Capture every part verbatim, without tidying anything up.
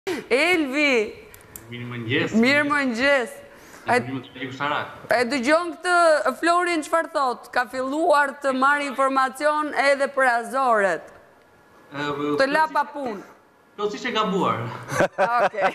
Elvi! Mirë mëngjes. Mirë mëngjes. E dëgjon këtë Florin çfarë thot? Ka filluar të marrë informacion edhe për Azoret. Të la pa punë. Plotësisht e gabuar. Okej.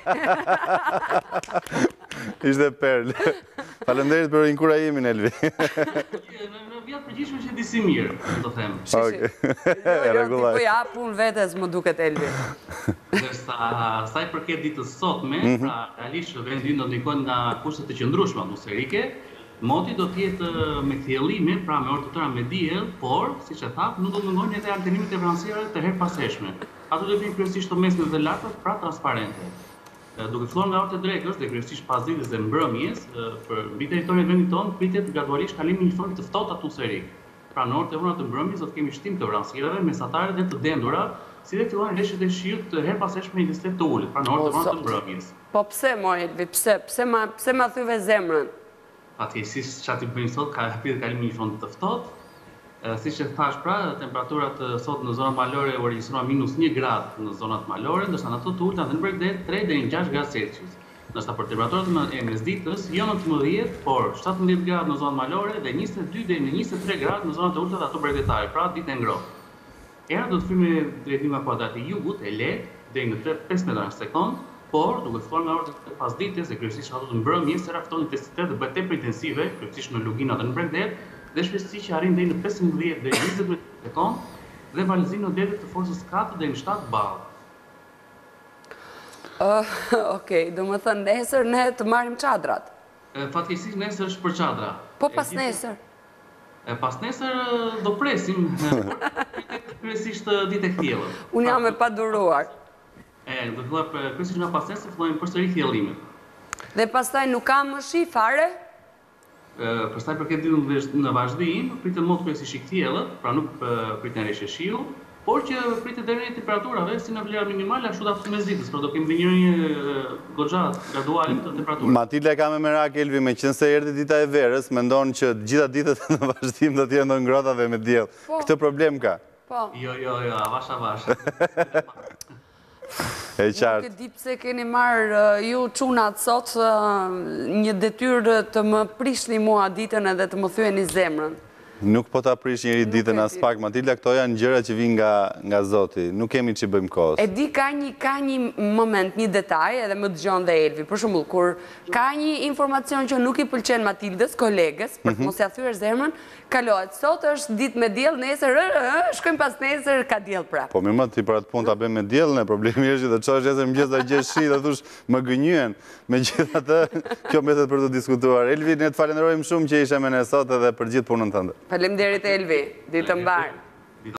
Ishte perl. Faleminderit për inkurajimin, Elvi. Në vjetë përgjithshme që disi mirë, do them. Okej. E rregulloj. Po ja punë vetes më duket Elvi. Ndërsa sa i përket ditës sotme, pra realisht vendi do ndikojnë nga kushtet e qëndrueshme atmosferike. Moti do të jetë me thjellime, pra me orë të tëra me diell, por, siç e thap, nuk do të mungojnë edhe alternimimet e vranësierave të herpaseshme. Ato do të vinë kryesisht të mesme dhe lartat, pra transparente. Duke filluar nga orët e drekës dhe kryesisht pas ditës dhe mbrëmjes, për mbi territorin e vendit tonë pritet gradualisht kalimi i një fronti të ftohtë atmosferik. Pra në orët e vona të mbrëmjes do të kemi shtim të vranësierave mesatare dhe të dendura, si dhe fillojnë rreshtet e shiut të herpaseshme në intensitet të ulët, pra në orët e vona të mbrëmjes. Po pse mo Elvi, pse? Pse ma pse ma thyve zemrën? Fatkeqësisht çati bëjmë sot ka pritet kalimi i një fronti të ftohtë. Siç e thash pra, temperaturat sot në zonat malore u regjistruan minus një gradë në zonat malore, ndërsa në ato të ulta në Bregdet tre deri në gjashtë gradë Celsius. Ndërsa për temperaturat e mesditës jo nëntëmbëdhjetë, por shtatëmbëdhjetë gradë në zonat malore dhe njëzet e dy deri në njëzet e tre gradë në zonat e ulta dhe ato bregdetare, pra ditë e ngrohtë. Era do të fryjë me drejtim nga kuadrati i jugut e lehtë deri në pesë metra në sekond, por duke filluar nga orët e pasdites dhe kryesisht ato të mbrëmjes, era fton intensitet dhe bëhet tepër intensive, kryesisht në Luginat dhe në Bregdet, dhe shpejtësi që arrin deri në pesëmbëdhjetë deri në njëzet metra në sekond dhe valëzim në detet të forcës katër deri në shtatë ballë. Okej, do më thënë nesër ne të marrim çadrat. Fatkeqësisht nesër është për çadra. Po pas nesër. Pas nesër do presim kryesisht ditë e kthjellët. Unë jam e paduruar. E, do të thotë kryesisht nga pas nesër fillojnë përsëri thjellimet. Dhe pastaj nuk ka më shi fare? Pastaj përket ditën në vazhdim, pritet mod kryesisht i kthjellët, pra nuk priten rreshje shiu, por që pritet deri në temperaturave si në vlera minimale ashtu ashtu mesditës, por do kemi një goxha graduale të temperaturës. Matilda ka me merak Elvi, meqense erdhi dita e verës, mendon që të gjitha ditët në vazhdim do të jenë ngrohta dhe me diell. Këtë problem ka? Po. Jo, jo, jo, avash avash. E qartë. Nuk e di pse keni marrë ju çunat sot një detyrë të më prishni mua ditën edhe të më thyeni zemrën. Nuk po ta prish njëri ditën as pak, Matilda, këto janë gjëra që vijnë nga nga Zoti. Nuk kemi ç'i bëjmë kohës. E di ka një ka një moment, një detaj, edhe më dëgjon dhe Elvi. Për shembull, kur ka një informacion që nuk i pëlqen Matildës, kolegës, për të mos ia thyer zemrën, kalohet. Sot është ditë me diell, nesër shkojmë pas nesër ka diell prap. Po mirë, ti për atë punë ta bëjmë me diellin, problemi është që të çosh nesër mëngjes ta gjesh shi dhe thosh më gënjyen. Megjithatë, kjo mbetet për të diskutuar. Elvi, ne të falenderojmë shumë që ishe me ne sot edhe për gjithë punën tënde. Faleminderit Elvi, ditë të mbarë.